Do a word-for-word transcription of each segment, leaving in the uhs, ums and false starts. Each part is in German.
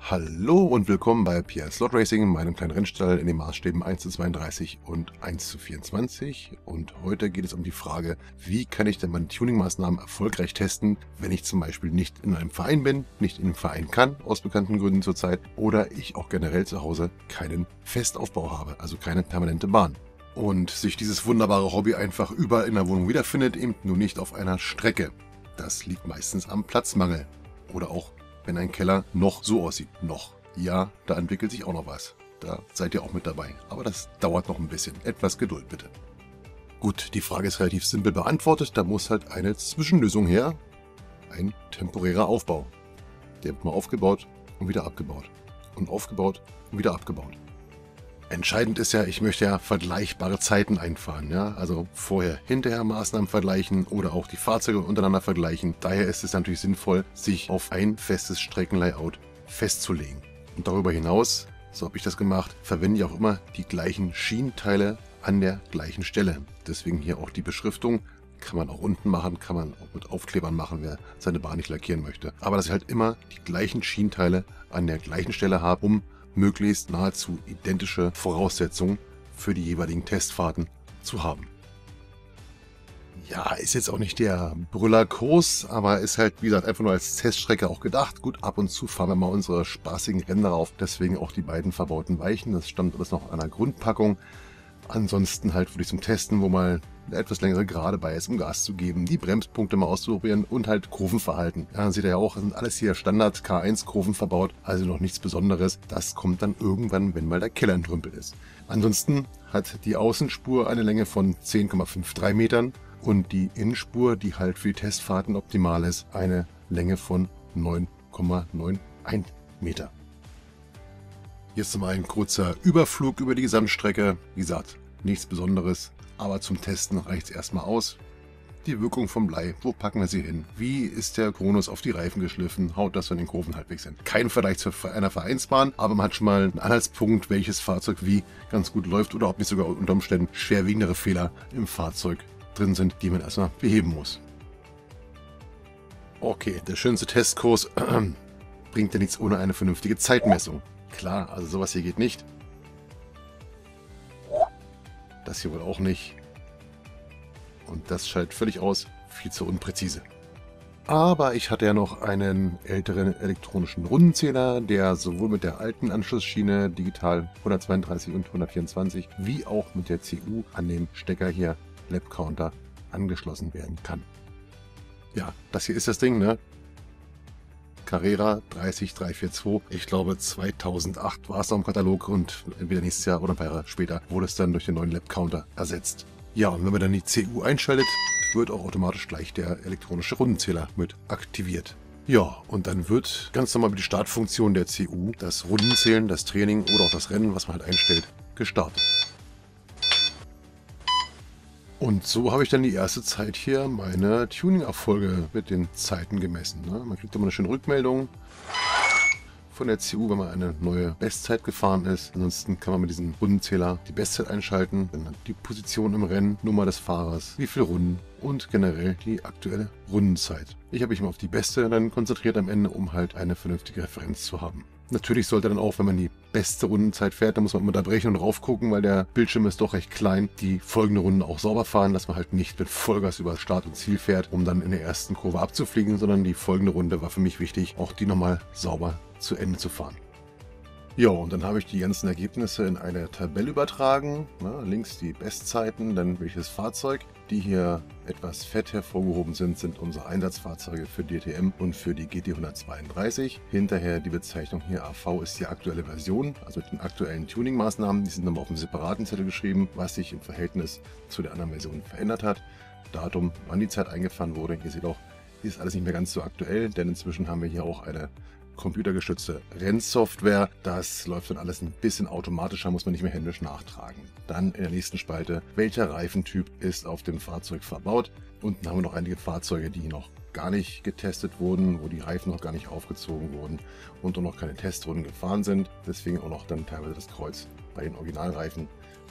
Hallo und willkommen bei P R Slot Racing, meinem kleinen Rennstall in den Maßstäben eins zu zweiunddreißig und eins zu vierundzwanzig. Und heute geht es um die Frage, wie kann ich denn meine Tuning-Maßnahmen erfolgreich testen, wenn ich zum Beispiel nicht in einem Verein bin, nicht in einem Verein kann, aus bekannten Gründen zurzeit, oder ich auch generell zu Hause keinen Festaufbau habe, also keine permanente Bahn. Und sich dieses wunderbare Hobby einfach überall in der Wohnung wiederfindet, eben nur nicht auf einer Strecke. Das liegt meistens am Platzmangel oder auch wenn ein Keller noch so aussieht. Noch. Ja, da entwickelt sich auch noch was. Da seid ihr auch mit dabei. Aber das dauert noch ein bisschen. Etwas Geduld bitte. Gut, die Frage ist relativ simpel beantwortet. Da muss halt eine Zwischenlösung her. Ein temporärer Aufbau. Der wird mal aufgebaut und wieder abgebaut. Und aufgebaut und wieder abgebaut. Entscheidend ist ja, ich möchte ja vergleichbare Zeiten einfahren. Ja? Also vorher, hinterher Maßnahmen vergleichen oder auch die Fahrzeuge untereinander vergleichen. Daher ist es natürlich sinnvoll, sich auf ein festes Streckenlayout festzulegen. Und darüber hinaus, so habe ich das gemacht, verwende ich auch immer die gleichen Schienenteile an der gleichen Stelle. Deswegen hier auch die Beschriftung. Kann man auch unten machen, kann man auch mit Aufklebern machen, wer seine Bahn nicht lackieren möchte. Aber dass ich halt immer die gleichen Schienenteile an der gleichen Stelle habe, um möglichst nahezu identische Voraussetzungen für die jeweiligen Testfahrten zu haben. Ja, ist jetzt auch nicht der Brüllerkurs, aber ist halt, wie gesagt, einfach nur als Teststrecke auch gedacht. Gut, ab und zu fahren wir mal unsere spaßigen Rennen darauf, deswegen auch die beiden verbauten Weichen. Das stammt alles noch an einer Grundpackung. Ansonsten halt wirklich zum Testen, wo mal eine etwas längere Gerade bei ist, um Gas zu geben, die Bremspunkte mal auszuprobieren und halt Kurvenverhalten. Ja, seht ihr ja auch, sind alles hier Standard K eins Kurven verbaut, also noch nichts Besonderes. Das kommt dann irgendwann, wenn mal der Keller entrümpelt ist. Ansonsten hat die Außenspur eine Länge von zehn Komma drei Metern und die Innenspur, die halt für die Testfahrten optimal ist, eine Länge von neun Komma einundneunzig Meter. Jetzt mal ein kurzer Überflug über die Gesamtstrecke. Wie gesagt, nichts Besonderes, aber zum Testen reicht es erstmal aus. Die Wirkung vom Blei, wo packen wir sie hin? Wie ist der Kronos auf die Reifen geschliffen? Haut das von den Kurven halbwegs hin? Kein Vergleich zu einer Vereinsbahn, aber man hat schon mal einen Anhaltspunkt, welches Fahrzeug wie ganz gut läuft oder ob nicht sogar unter Umständen schwerwiegendere Fehler im Fahrzeug drin sind, die man erstmal beheben muss. Okay, der schönste Testkurs äh, bringt ja nichts ohne eine vernünftige Zeitmessung. Klar, also sowas hier geht nicht. Das hier wohl auch nicht. Und das schaltet völlig aus. Viel zu unpräzise. Aber ich hatte ja noch einen älteren elektronischen Rundenzähler, der sowohl mit der alten Anschlussschiene digital hundertzweiunddreißig und hundertvierundzwanzig wie auch mit der C U an dem Stecker hier Lap Counter angeschlossen werden kann. Ja, das hier ist das Ding, ne? Carrera drei null drei vier zwei, ich glaube zweitausendacht war es noch im Katalog und entweder nächstes Jahr oder ein paar Jahre später wurde es dann durch den neuen Lap Counter ersetzt. Ja, und wenn man dann die C U einschaltet, wird auch automatisch gleich der elektronische Rundenzähler mit aktiviert. Ja, und dann wird ganz normal mit der Startfunktion der C U das Rundenzählen, das Training oder auch das Rennen, was man halt einstellt, gestartet. Und so habe ich dann die erste Zeit hier meine Tuning-Erfolge mit den Zeiten gemessen. Ne? Man kriegt immer eine schöne Rückmeldung von der C U, wenn man eine neue Bestzeit gefahren ist. Ansonsten kann man mit diesem Rundenzähler die Bestzeit einschalten, dann die Position im Rennen, Nummer des Fahrers, wie viele Runden und generell die aktuelle Rundenzeit. Ich habe mich mal auf die beste dann konzentriert am Ende, um halt eine vernünftige Referenz zu haben. Natürlich sollte dann auch, wenn man die beste Rundenzeit fährt, dann muss man immer unterbrechen und drauf gucken, weil der Bildschirm ist doch recht klein, die folgende Runde auch sauber fahren, dass man halt nicht mit Vollgas über Start und Ziel fährt, um dann in der ersten Kurve abzufliegen, sondern die folgende Runde war für mich wichtig, auch die nochmal sauber zu Ende zu fahren. Ja, und dann habe ich die ganzen Ergebnisse in eine Tabelle übertragen. Na, links die Bestzeiten, dann welches Fahrzeug. Die hier etwas fett hervorgehoben sind, sind unsere Einsatzfahrzeuge für D T M und für die G T hundertzweiunddreißig. Hinterher die Bezeichnung hier A V ist die aktuelle Version, also mit den aktuellen Tuning-Maßnahmen. Die sind nochmal auf einem separaten Zettel geschrieben, was sich im Verhältnis zu der anderen Version verändert hat. Datum, wann die Zeit eingefahren wurde. Ihr seht auch, hier ist alles nicht mehr ganz so aktuell, denn inzwischen haben wir hier auch eine computergestützte Rennsoftware. Das läuft dann alles ein bisschen automatischer, muss man nicht mehr händisch nachtragen. Dann in der nächsten Spalte, welcher Reifentyp ist auf dem Fahrzeug verbaut. Unten haben wir noch einige Fahrzeuge, die noch gar nicht getestet wurden, wo die Reifen noch gar nicht aufgezogen wurden und auch noch keine Testrunden gefahren sind. Deswegen auch noch dann teilweise das Kreuz bei den Originalreifen.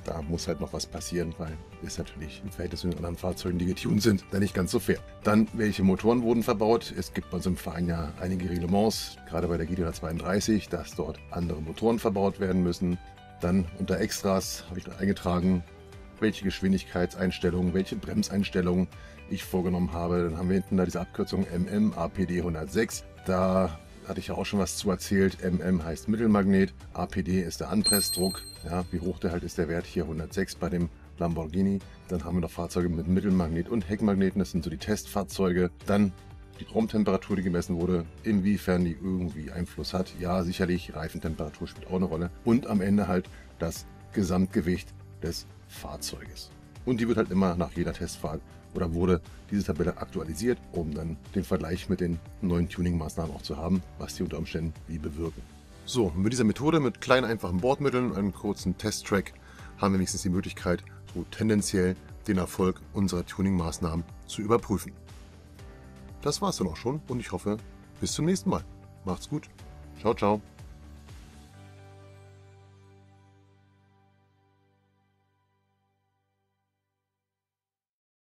Da muss halt noch was passieren, weil ist natürlich im Verhältnis zu den anderen Fahrzeugen, die getuned sind, dann nicht ganz so fair. Dann, welche Motoren wurden verbaut? Es gibt bei uns im Verein ja einige Reglements, gerade bei der G T hundertzweiunddreißig, dass dort andere Motoren verbaut werden müssen. Dann unter Extras habe ich noch eingetragen, welche Geschwindigkeitseinstellungen, welche Bremseinstellungen ich vorgenommen habe. Dann haben wir hinten da diese Abkürzung M M A P D hundertsechs. Da hatte ich ja auch schon was zu erzählt. M M heißt Mittelmagnet, A P D ist der Anpressdruck. Ja, wie hoch der halt ist, der Wert hier hundertsechs bei dem Lamborghini. Dann haben wir noch Fahrzeuge mit Mittelmagnet und Heckmagneten. Das sind so die Testfahrzeuge. Dann die Raumtemperatur, die gemessen wurde, inwiefern die irgendwie Einfluss hat. Ja, sicherlich, Reifentemperatur spielt auch eine Rolle. Und am Ende halt das Gesamtgewicht des Fahrzeuges. Und die wird halt immer nach jeder Testfahrt oder wurde diese Tabelle aktualisiert, um dann den Vergleich mit den neuen Tuning-Maßnahmen auch zu haben, was die unter Umständen wie bewirken. So, mit dieser Methode, mit kleinen, einfachen Bordmitteln und einem kurzen Testtrack, haben wir wenigstens die Möglichkeit, so tendenziell den Erfolg unserer Tuning-Maßnahmen zu überprüfen. Das war's dann auch schon und ich hoffe, bis zum nächsten Mal. Macht's gut. Ciao, ciao.